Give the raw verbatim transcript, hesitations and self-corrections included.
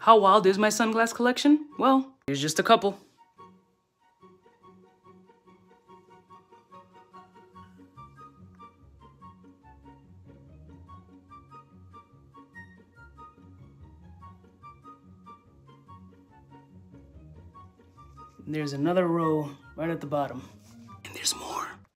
How wild is my sunglass collection? Well, here's just a couple. There's another row right at the bottom.